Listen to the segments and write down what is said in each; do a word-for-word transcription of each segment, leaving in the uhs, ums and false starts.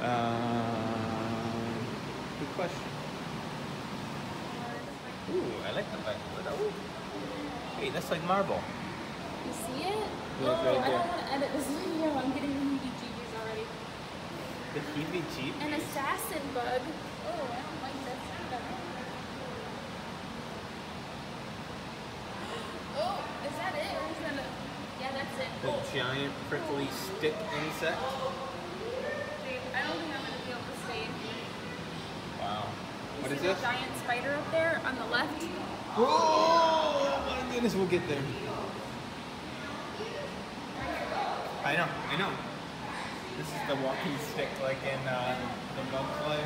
Um, good question. Ooh, I like the back. Ooh. Hey, that's like marble. You see it? Yeah, oh, right I there. don't want to edit this video. I'm getting the heebie-jeebies already. The heebie-jeebies? An assassin bug. Oh, I don't like that sound at all. Oh, is that it? Or is that a... Yeah, that's it. The oh. giant prickly stick insect. Dude, I don't think I'm going to be able to stay in here. Wow. You What see is the this? giant spider up there on the left? Oh my goodness, we'll get there. I know, I know. This is the walking stick like in uh, the mud play.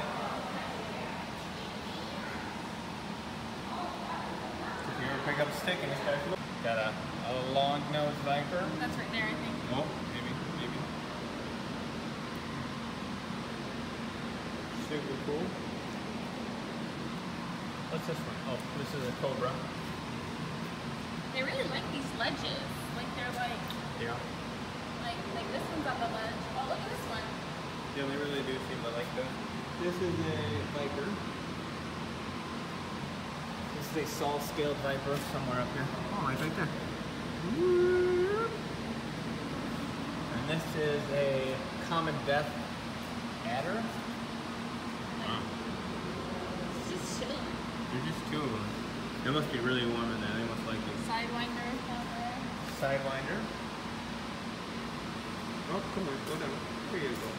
If you ever pick up a stick and it starts to got a, a long-nosed viper. That's right there, I think. Oh, maybe, maybe. Super cool. What's this one? Oh, this is a cobra. They really like these ledges. Like they're like, Yeah. like, like this one's on the ledge. Oh, look at this one. Yeah, they really do seem to like those. This is a viper. This is a saw-scaled viper somewhere up here. Oh, right, right there. And this is a common death adder. Wow. It's just chilling. There's just two of them. It must be really warm in there. They must like it. Sidewinder down there. Sidewinder. Oh, come on, go down. Here you go.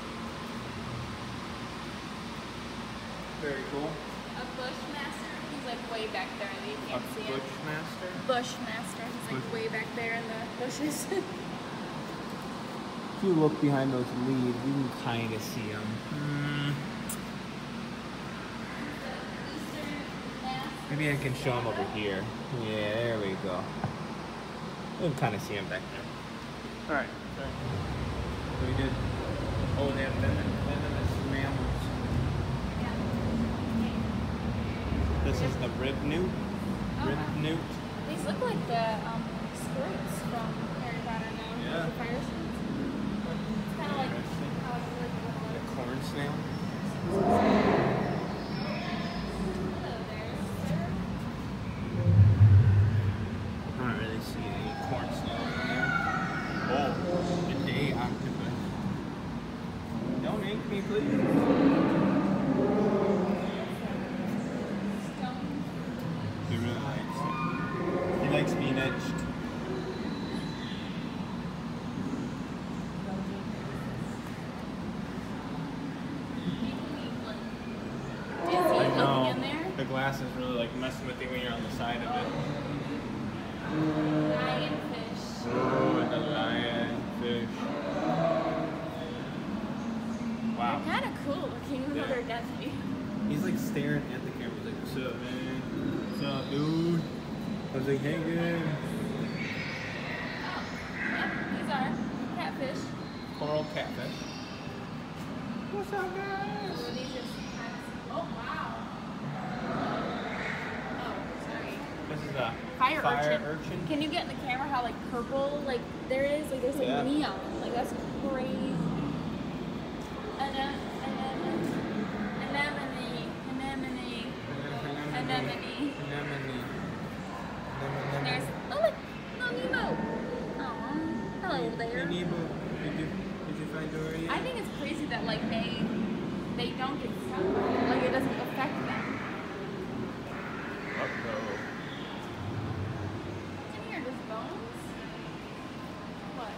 Very cool. A bushmaster. He's like way back there and you A can't see him. bushmaster? Bushmaster. He's like Bush. way back there in the bushes. If you look behind those leaves, you can kind of see them. Mm. Maybe I can show them over here. Yeah, there we go. You can kind of see them back there. Alright. We did. Oh, they have venomous mammals. This is the rib newt. Rib Oh, newt. these look like the um, skirts from Harry Potter now. Yeah. The fire suits. It's kind of like how I feel like The corn snail. Hello there, sir. I don't really see any corn snail in there. Oh, a day octopus. Don't ink me, please. He really likes it. He likes being etched. Is he I looking know. in there? The glass is really like messing with you when you're on the side of it. Lionfish. Oh, and the lionfish. Wow. They're kind of cool looking, even though Yeah. they're deadly. He's like staring at the camera. He's like, what's up, man? What's up, dude? I was like, hey, good. Oh, yep, these are catfish. Coral catfish. What's up, guys? Oh, these are some kind of... Oh, wow. Oh, sorry. This is a Fire, fire urchin. urchin. Can you get in the camera how like purple like there is? Like there's like Yeah. neon. Like that's crazy. Anem- anemone. Anemone. Anemone. Anemone. Anemone. There's oh look, little Nemo. Aw, hello there. Nemo. Did you, did you find Dory yet? I think it's crazy that like they they don't get sunburned. Like it doesn't affect them. Uh-oh. What's in here? Just bones? What?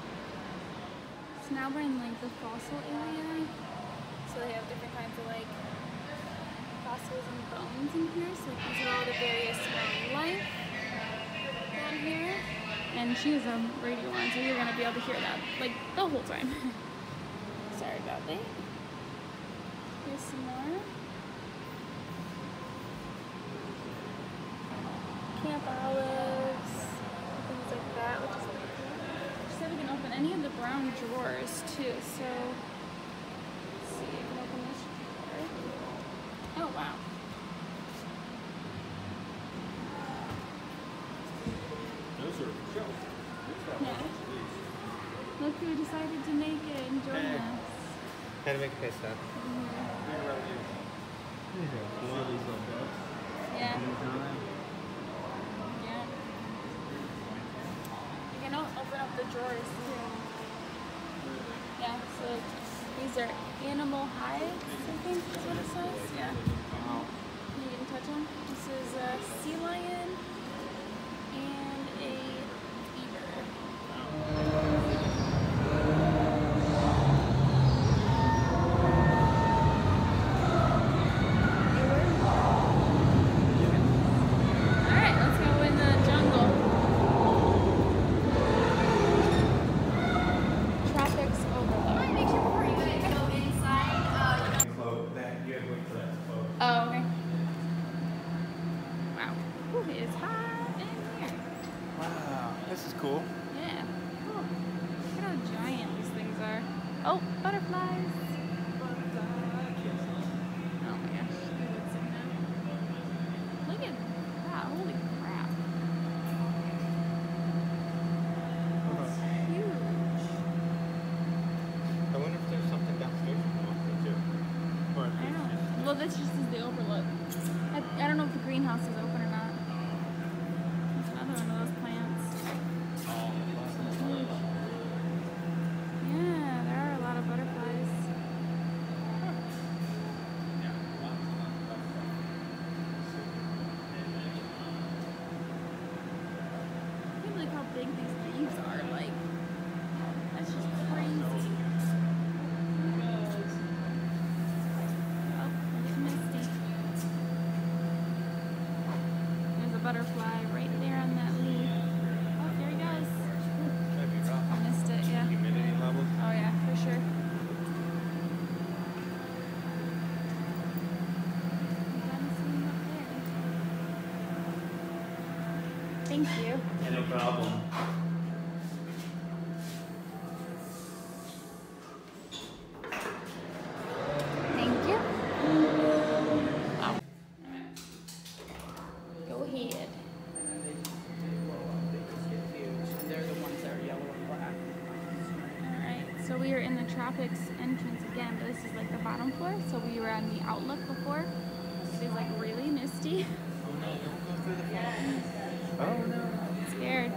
So now we're in like the fossil area. So they have different kinds of like fossils and bones in here. So like, these are all the various marine life down here. And she has a radio on, so you're gonna be able to hear that like the whole time. Sorry about that. Here's some more. Camp olives, things like that, which is pretty cool. She said we can open any of the brown drawers too, so let's see, I can open this drawer. Oh wow. Those are Yeah. Look who decided to make it and join Hey. us. Had to make a pit stop. Mm-hmm. Yeah. Yeah. You can open up the drawers too. Yeah, so these are animal hides, I think is what it says. Yeah. Wow. You can touch them. This is a sea lion and a beaver. Alright, let's go in the jungle. Tropics overload. Make sure before you guys go inside, uh, Oh, okay. Wow. Ooh, it's hot in here. Wow, this is cool. Yeah. Cool. Look at how giant these things are. Oh, butterflies. Oh my gosh. What's in there? Look at that. Holy crap. That's huge. I wonder if there's something downstairs you can walk through too. Or if I it's know. just- Well, this just is the overlook. I, I don't know if the greenhouse is open or not. There's another one of those plants. Yeah, there are a lot of butterflies. I can't believe how big these leaves are. Like, that's just crazy. Oh, it's misty. There's a butterfly right there on that leaf. Oh, there he goes. That'd be rough. I missed it, yeah. Humidity levels. Oh yeah, for sure. Thank you. Yeah, no problem. Thank you. Wow. Go ahead. They're the ones that are yellow and black. Alright, so we are in the tropics entrance again, but this is like the bottom floor. So we were on the outlook before. It was like really misty. Oh no. Scared.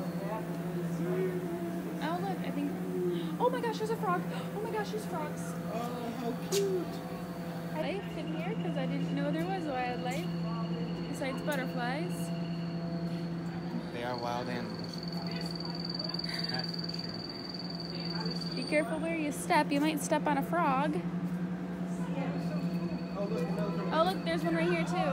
Oh look, I think. Oh my gosh, there's a frog. Oh my gosh, there's frogs. Oh, how cute. Life in here because I didn't know there was wildlife besides butterflies. They are wild animals. That's for sure. Be careful where you step. You might step on a frog. Oh look, there's one right here too.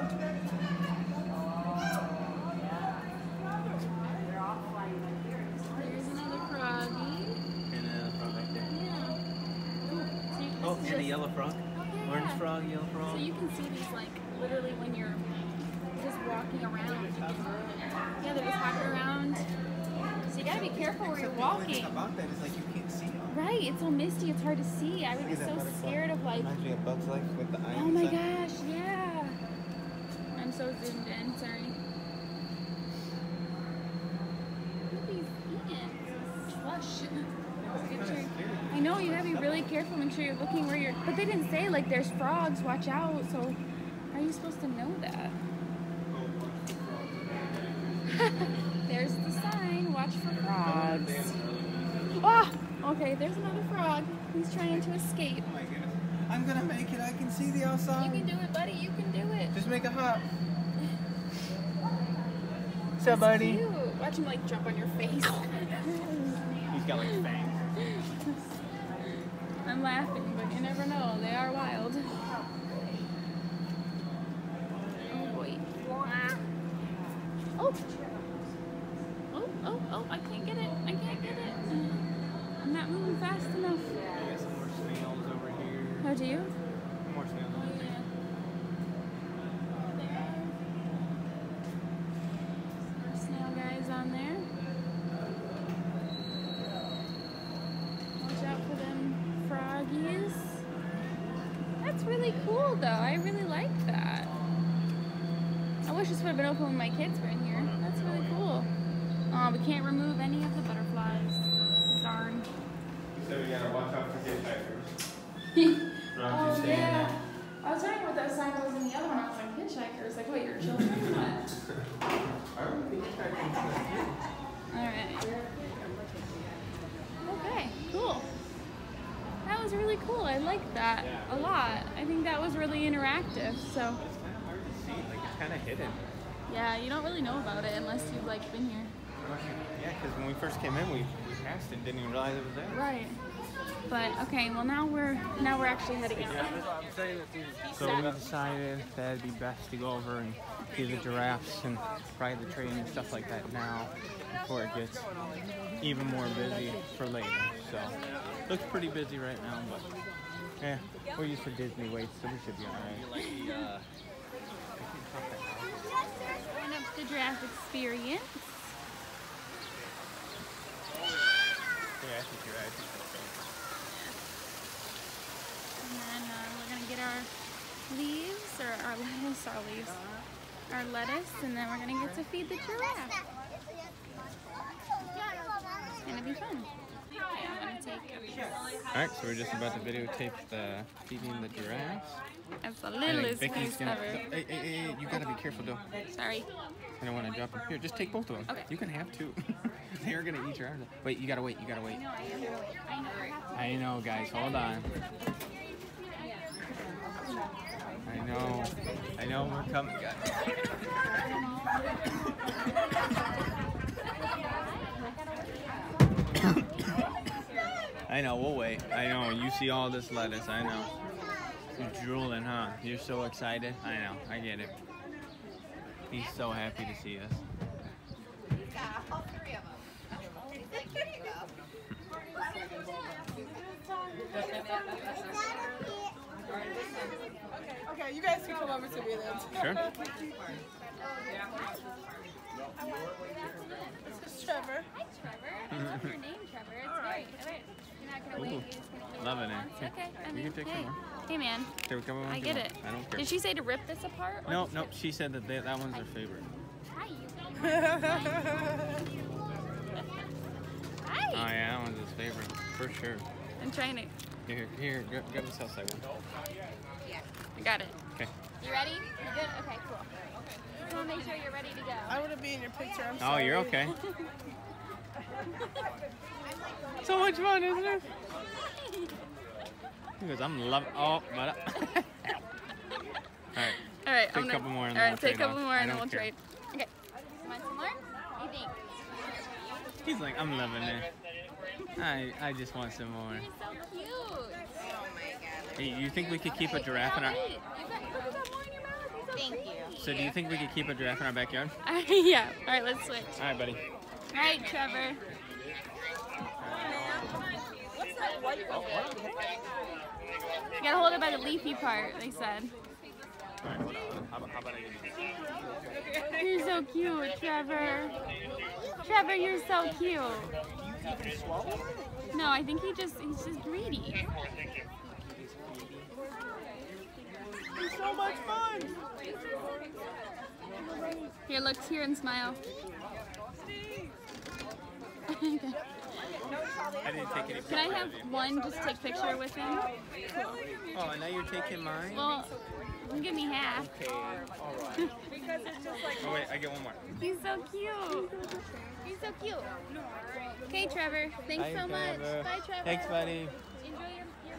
There's another froggy. And a frog right there. Yeah. So you, Oh, this is and a just- yellow frog. Oh, yeah. Orange frog, yellow frog. So you can see these like literally when you're just walking around. You can, yeah, they're just hopping around. So you gotta be careful where you're Except the only walking. thing about that is like you can't see them. Right, it's so misty, it's hard to see. I would be Look at so that butterfly. scared of like, Reminds me of Bug's Life with the eye oh my inside. gosh, yeah. I'm so zoomed in, sorry. Look at these eating. Slush. Get your- I know, you gotta be really careful, make sure you're looking where you're, but they didn't say like there's frogs, watch out, so how are you supposed to know that? There's the sign, watch for frogs. Ah, okay, there's another frog. He's trying to escape. Oh my goodness. I'm gonna make it. I can see the You outside. can do it, buddy, you can do it. Just make a hop. What's up, It's buddy? cute. Watch him like jump on your face. He's got like fangs. I'm laughing, but you never know. They are wild. Oh boy. Oh. Oh, oh, oh, I can't get it. I can't get it. I'm not moving fast enough. We got some more snails over here. How do you? More snails Oh, over here. yeah. There. More snail guys on there. Watch out for them froggies. That's really cool though. I really like that. I wish this would have been open when my kids were in here. That's really cool. Oh, we can't remove any of the butterflies. Darn. So we gotta watch out for hitchhikers. Oh yeah. I was wondering what that sign was in the other one. I was like, hitchhikers. Like, wait, your children? What? Alright. Okay, cool. That was really cool. I liked that a lot. I think that was really interactive. So. It's kind of hard to see. Like, it's kind of hidden. Yeah, you don't really know about it unless you've like been here. Yeah, because when we first came in, we, we passed it and didn't even realize it was there. Right. But okay, well now we're now we're actually heading out. So we decided that it'd be best to go over and see the giraffes and ride the train and stuff like that now before it gets even more busy for later. So looks pretty busy right now, but yeah, we're used to Disney waits, so we should be alright. Going up the giraffe experience. Yeah, I think you're right. And then uh, we're gonna get our leaves, or our lettuce, our leaves, our lettuce, and then we're gonna get to feed the giraffe. It's gonna be fun. Okay, I'm gonna take Alright, so we're just about to videotape the feeding the giraffes. That's the I littlest think Vicky's piece gonna. ever. Hey, hey, hey, you gotta be careful though. Sorry. I don't want to drop them. Here, just take both of them. Okay. You can have two. They're gonna eat your arms. Wait, you gotta wait. You gotta wait. No, I know. I know. I have to. I know, guys. Hold on. I know. I know we're coming, guys. I know. We'll wait. I know. You see all this lettuce. I know. You're drooling, huh? You're so excited. I know. I get it. He's so happy to see us. Yeah, all three of them. There you go. Okay, you guys can come over to me then. Sure. This is Trevor. Hi, Trevor. I love your name, Trevor. It's great. All right. You're not gonna wait. Ooh, You're just gonna eat loving it. it. Okay. I You mean, can take hey. some more. Hey, man. Here, come on, I come get on. it. I don't care. Did she say to rip this apart? or No, just no. rip- She said that they, that one's her favorite. Hi. Oh Hi. yeah, that one's his favorite for sure. I'm trying to. Here, here, grab, grab this outside one. I got it. Okay. You ready? You good? Okay, cool. Just want to make sure you're ready to go. I want to be in your picture. I'm Oh, sorry. you're okay. So much fun, isn't it? He goes, I'm loving. Oh, but. All right. All right. Take I'm a gonna, couple more and all then right, we'll take a trade couple off. more I and then don't we'll care. trade. Okay. Want some more? You think? He's like, I'm loving it. I I just want some more. You're so cute. Hey, you think we could keep a giraffe in our? Wait, you got, you got more in your mouth. You're so Thank pretty. you. So do you think we could keep a giraffe in our backyard? Yeah. All right, let's switch. All right, buddy. All right, Trevor. What's that white one? You gotta hold it by the leafy part, they said. All right, hold on. How about, how about I give you? You're so cute, Trevor. Trevor, you're so cute. No, I think he just, he's just greedy. It's so much fun. Here, look here and smile. I didn't take any. Can I have one just take picture with him? Oh, and now you're taking mine? Well, you can give me half. Okay, all right. Oh, wait, I get one more. He's so cute. He's so cute. Okay, Trevor. Thanks Bye, so much. Trevor. Bye, Trevor. Thanks, buddy. Enjoy your, your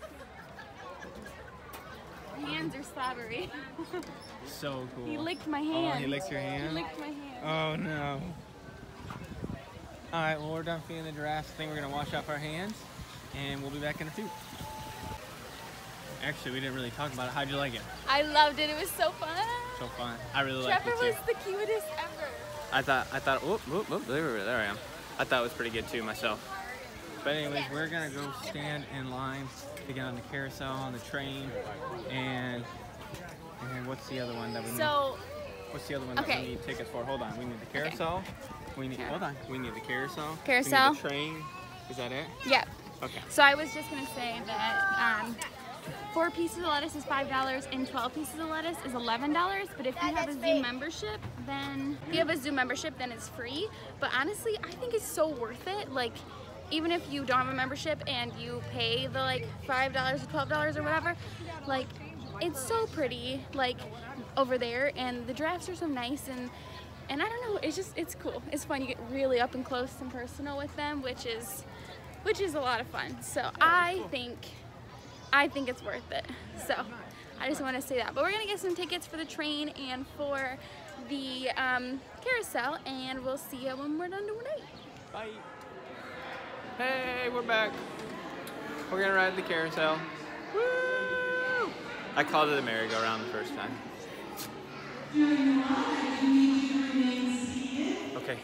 lettuce. Hands are slobbery. So cool. He licked my Oh, hand. he licked your hand? He licked my hand. Oh, no. All right, well, we're done feeding the giraffes. I think we're going to wash off our hands, and we'll be back in a few. Actually, we didn't really talk about it. How'd you like it? I loved it. It was so fun. So fun. I really liked Trevor it, too. was the cutest ever. I thought, I thought, whoop, whoop, whoop, there, there I am. I thought it was pretty good, too, myself. But anyways, we're going to go stand in line to get on the carousel, on the train, and, and what's the other one that we need? So, What's the other one that Okay. we need tickets for? Hold on. We need the carousel. We need, Yeah. hold on. We need the carousel. Carousel. We need the train. Is that it? yeah. Okay. So I was just gonna say that um, four pieces of lettuce is five dollars and twelve pieces of lettuce is eleven dollars. But if you have a Zoom membership, then if you have a Zoom membership, then it's free. But honestly, I think it's so worth it. Like, even if you don't have a membership and you pay the like five dollars or twelve dollars or whatever, like it's so pretty like over there, and the giraffes are so nice, and and I don't know, it's just it's cool. It's fun. You get really up and close and personal with them, which is which is a lot of fun. So I think I think it's worth it. So I just want to say that. But we're gonna get some tickets for the train and for the um, carousel, and we'll see you when we're done doing it. Bye. Hey, we're back. We're gonna ride the carousel. Woo! I called it a merry-go-round the first time. Okay.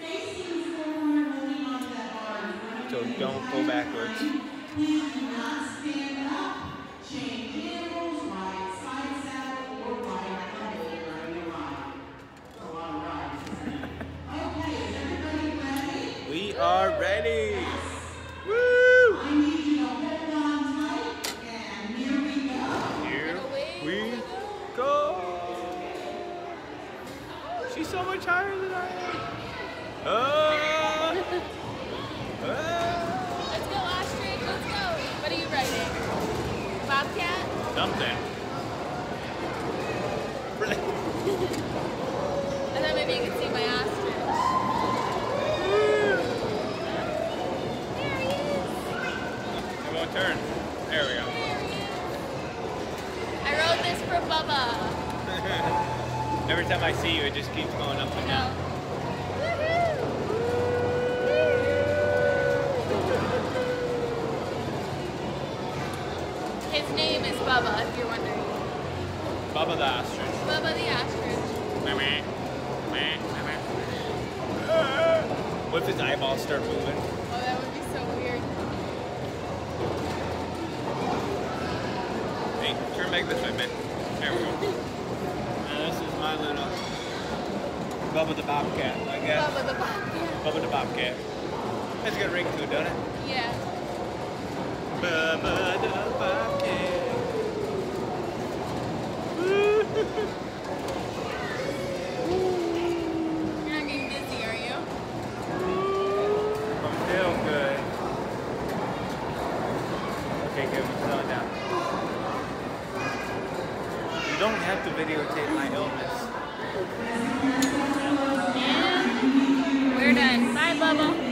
So don't go backwards. Please do not stand up, change handles, ride side saddle, or ride humbly during the ride. It's a lot of rides, isn't it? Okay, is everybody ready? We are ready. Woo! I need you to hold on tight, and here we go. Here we go. She's so much higher than I am. Oh! Oh! Let's go, ostrich. Let's go. What are you riding? Bobcat? Something. I thought maybe you could see my ostrich. There he is. It won't turn. There we go. There he is. I rode this for Bubba. Every time I see you, it just keeps going up and down. His name is Bubba, if you're wondering. Bubba the ostrich. Bubba the ostrich. What if his eyeballs start moving? Oh, that would be so weird. Hey, turn back this way, man. There we go. Now this is my little Bubba the Bobcat, I guess. Bubba the Bobcat. Bubba the Bobcat. That's a good ring to it, doesn't it? Yeah. Bubba the Bobcat. You're not getting dizzy, are you? I'm still good. Okay, good. We're slowing down. You don't have to videotape my illness. And we're done. Bye, Bubba.